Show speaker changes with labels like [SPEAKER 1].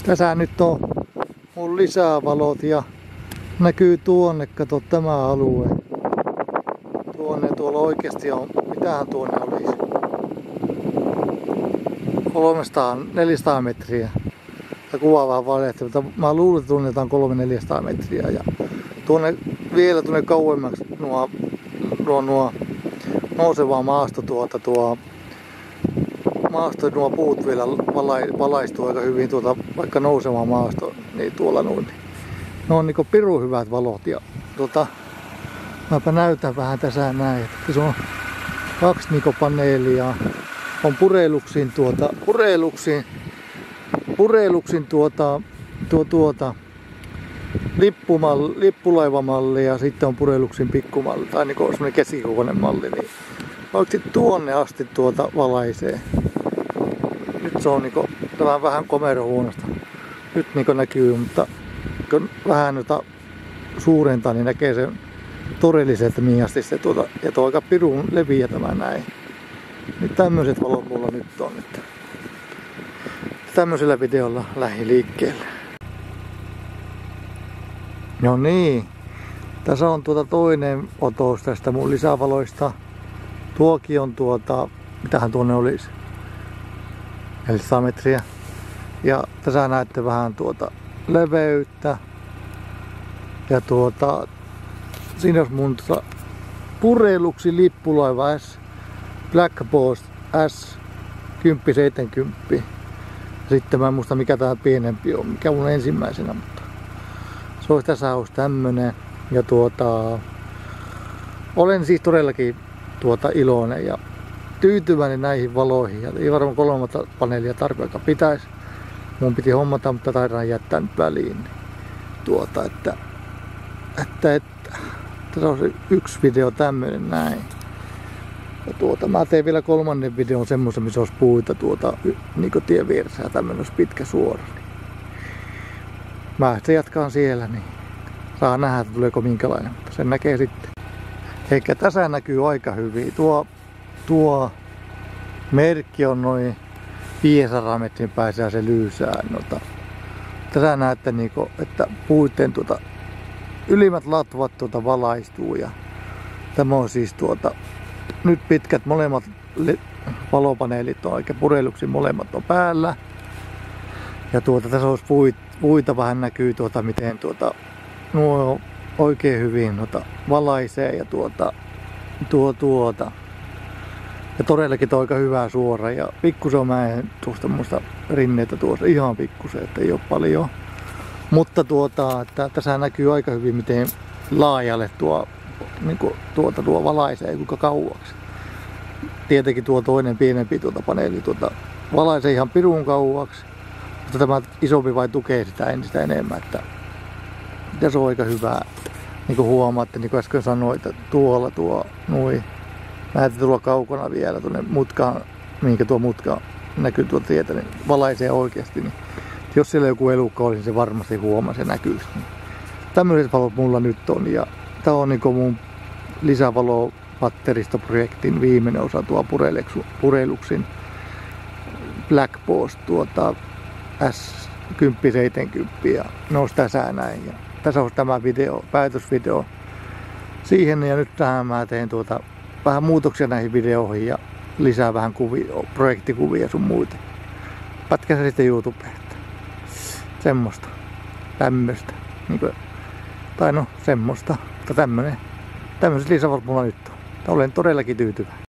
[SPEAKER 1] Tässä nyt on mun lisävalot ja näkyy tuonne, kato tämä alue. Tuolla oikeasti on, mitähän tuonne olisi? 300-400 metriä. Ja kuva vähän valehti, mutta mä luulen, että tunnetaan 300-400 metriä. Ja tuonne vielä kauemmaksi nuo nousevaa maasto maasto, nuo puut vielä valaistuu aika hyvin vaikka nouseva maasto, niin tuolla noin. Ne on niinku pirun hyvät valot ja mäpä näytän vähän tässä näin, että se on 2 niinku paneelia, on pureluksin lippulaivamalli ja sitten on pureluksin pikkumalli tai niinku semmonen keskikokoinen malli, niin oikeasti tuonne asti valaisee. Nyt se on niinku vähän komerohuonosta. Nyt niinku näkyy, mutta kun vähän suurentaa, niin näkee sen todellisen, että mihin asti se ja tuo aika pirun leviä tämä näin. Nyt tämmöiset valot mulla nyt on. Että tämmöisellä videolla lähdin liikkeelle. No niin. Tässä on toinen otos tästä mun lisävaloista. Tuokin on mitähän tuonne olisi? 400 metriä. Ja tässä näette vähän leveyttä. Ja siinä on mun Pureluxin lippulaiva S Black Boss S 1070. Sitten mä en muista mikä tää pienempi on, mikä mun ensimmäisenä, mutta se olisi tässä olisi tämmönen. Ja olen siis todellakin iloinen ja tyytyväinen näihin valoihin. Ja ei varmaan 3 paneelia tarpeeksi pitäisi. Mun piti hommata, mutta taidaan jättää nyt väliin. Että tässä on se yksi video tämmönen näin. Ja mä tein vielä 3. videon semmoisen, missä olisi puita niinku tien vieressä ja tämmönen olisi pitkä suora. Niin. Mä sitten jatkaan siellä, niin saa nähdä, että tuleeko minkälainen, mutta sen näkee sitten. Eikä tässä näkyy aika hyvin. Tuo merkki on noin 500 metrin päässä ja se lyysää. Tässä näette, niinku, että puitten ylimmät latvat valaistuu ja tämä on siis nyt pitkät molemmat valopaneelit on, eikä Pureluksin molemmat on päällä. Ja tässä olisi puita vähän näkyy miten nuo oikein hyvin valaisee ja ja todellakin aika hyvää suora ja pikkusen mä en tuosta muista rinneitä tuossa ihan pikkusen, että ei ole paljon. Mutta että tässä näkyy aika hyvin miten laajalle tuo valaisee kuinka kauaksi. Tietenkin tuo toinen pienempi paneeli valaisee ihan pirun kauaksi. Mutta tämä isompi vai tukee sitä entistä enemmän. Että se on aika hyvää. Niin kuin huomaatte, niin kuin äsken sanoin, että näette tuolla kaukana vielä tuonne mutkaan, minkä tuo mutka näkyy tuolta tietä, niin valaisee oikeasti. Niin jos siellä joku elukka olisi, niin se varmasti huomasi ja näkyisi. Niin tämmöiset valot mulla nyt on. Ja tää on niinku mun lisävalopatteristoprojektin viimeinen osa tuo Pureluxin Black Boss S 1070 ja nousi tässä näin. Ja tässä on tämä päätösvideo siihen ja nyt tähän mä teen vähän muutoksia näihin videoihin ja lisää vähän projektikuvia sun muita. Pätkä se sitten YouTubeen. Semmosta. Tämmöstä. Tai no semmosta. Mutta tämmöiset lisävalot mulla nyt on. Olen todellakin tyytyväinen.